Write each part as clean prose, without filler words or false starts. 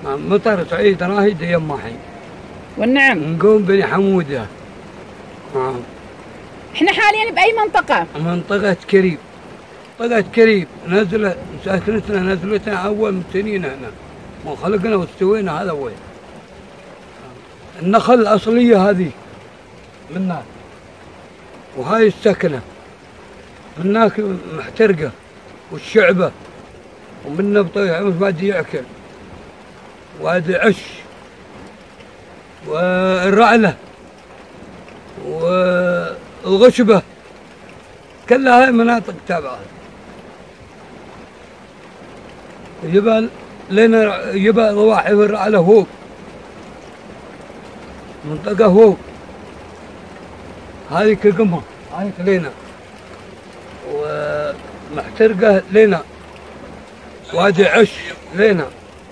مطر سعيد راهي يما حين. والنعم. نقوم بني حمودة. احنا حاليا بأي منطقة؟ منطقة كريب. منطقة كريب نزلت ساكنتنا نزلتنا أول من سنين هنا. وخلقنا واستوينا هذا وين. النخل الأصلية هذه منها. وهاي السكنة. مناك محترقة والشعبة ومنا بطيح وادي يأكل وادي عش والرعلة والغشبة كلها هاي مناطق تابعة. جبال لنا جبال ضواحي الرعلة فوق منطقة فوق هذه كقمة هاي لنا ومحترقة لنا وادي عش لنا.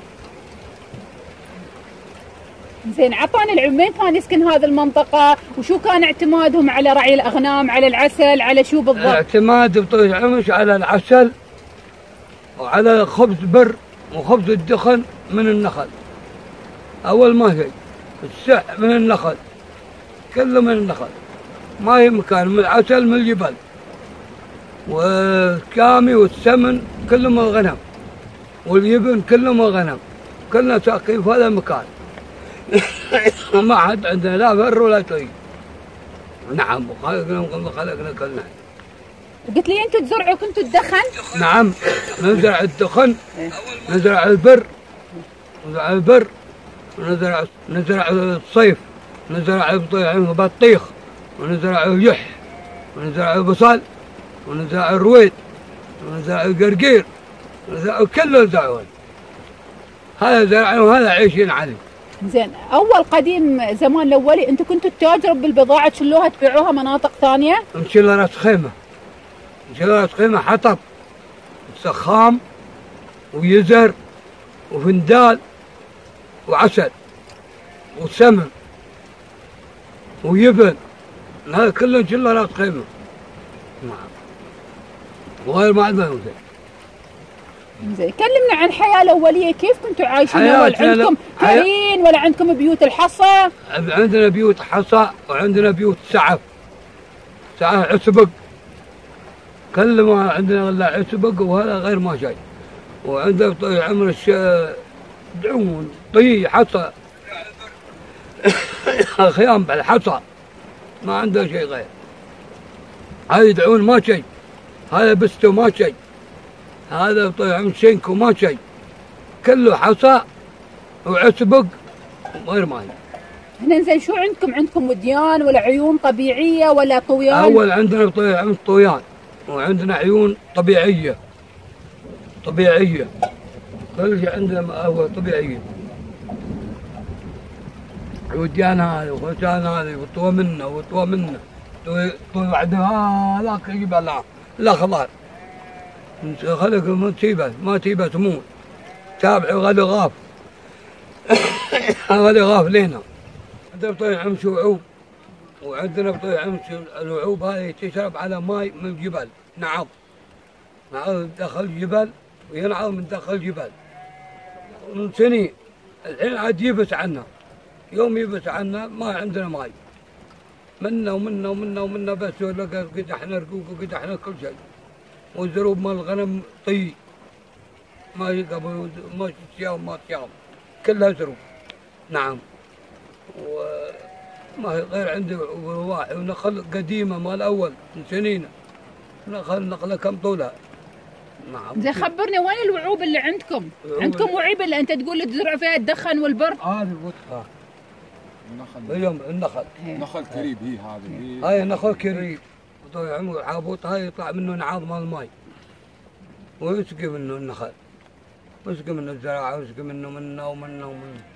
زين عطاني العمين كان يسكن هذه المنطقة وشو كان اعتمادهم على رعي الأغنام على العسل على شو بالضبط؟ اعتماد بطيش عمش على العسل وعلى خبز بر وخبز الدخن من النخل. أول ما هي السح من النخل كله من النخل ما هي مكان من العسل من الجبل والكامي والسمن كله من الغنم واليبن كله من الغنم كلنا ساقين في هذا المكان. ما حد عندنا لا فر ولا طيب. نعم خلقنا كلنا. قلت لي انتم تزرعوا كنتوا الدخن؟ نعم نزرع الدخن نزرع البر نزرع الصيف نزرع بطيخ ونزرع يح ونزرع البصل ونزرع الرويد ونزرع القرقير ونزرع كله نزرعون. هذا زرعنا وهذا عايشين عليه. زين اول قديم زمان الاولي انتم كنتوا تتاجروا بالبضاعه تشلوها تبيعوها مناطق ثانيه؟ نشيل راس خيمه حطب سخام ويزر وفندال وعسل وسمن ويبن هذا كله نشيل راس خيمه. نعم وغير ما عندنا زين. زين كلمنا عن الحياه الاوليه كيف كنتوا عايشين اول؟ عندكم كرين ولا عندكم بيوت الحصى؟ عندنا بيوت حصى وعندنا بيوت سعف عسبق كل ما عندنا الا عسبق وهذا غير ما شيء. وعندنا طي عمر دعون طي حصى خيام بالحصى ما عنده شيء غير. هاي دعون ما شيء هذا بستو ما شيء هذا طي عمر شينكو ما شيء كله حصى وعسبق غير ماي. هنا زين شو عندكم وديان ولا عيون طبيعيه ولا طويان؟ اول عندنا طي عمر طويان وعندنا عيون طبيعيه كل شيء عندنا هو طبيعيه. وديان هذه وخشان هذه وطوى منه طوى بعدها هذاك يجيب لا خضار خلق ما تيبه تموت تابع غدا غاف غدا غاف لينا. عندنا بطيء عمش وعوب وعندنا بطيء عمش الوعوب هذه تشرب على ماي من الجبل نعض داخل الجبل وينعض من داخل الجبل من سنين. الحين عاد يبس عنا يوم يبس عنا ما عندنا ماي منا بس قدحنا رقوق وقدحنا كل شيء. والزروب مال الغنم طي ما يقبل ما صيام كلها زروب. نعم وما هي غير عندي رواحي ونخل قديمه مال اول من سنين نخله كم طولها. نعم زين خبرني وين الوعوب اللي عندكم؟ عندكم وعيب اللي انت تقول تزرعوا فيها الدخن والبر؟ هذه الوثقه النخل نخل كريب هذه هاي نخل كريب عمر حابوط هاي يطلع منه نعاض مال الماي ويسقي منه النخل ويسقي منه الزراعه ويسقي منه.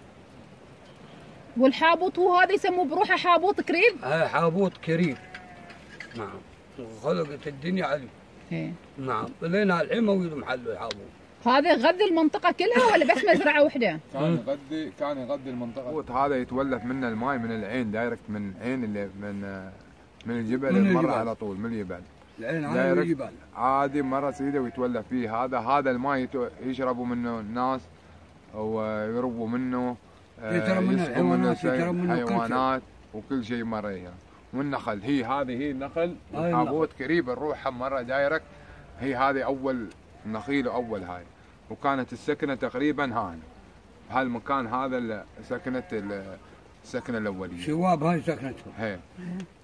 والحابوط هو هذا يسموه بروحه حابوط كريب؟ هاي حابوط كريب. نعم وخلقت الدنيا عليه. نعم لينا الحين موجود محله الحابوط. هذا يغذي المنطقة كلها ولا بس مزرعة واحدة؟ كان يغذي المنطقة. هذا يتولف منه الماي من العين دايركت من عين اللي من الجبل المرة على طول من الجبل. العين هذا من الجبل. عادي مرة سيده ويتولف فيه هذا الماي يشربوا منه الناس ويربوا منه، يترى منه يسقوا منه الحيوانات، يترى منه كل شيء. حيوانات وكل شيء مرة هي. والنخل هذه هي النخل الحابوت قريب نروحها مرة دايركت. هي هذه أول نخيل وأول هاي، وكانت السكنة تقريبا هان بهالمكان هذا، السكنة الأولية. شواب هاي سكنتهم. هي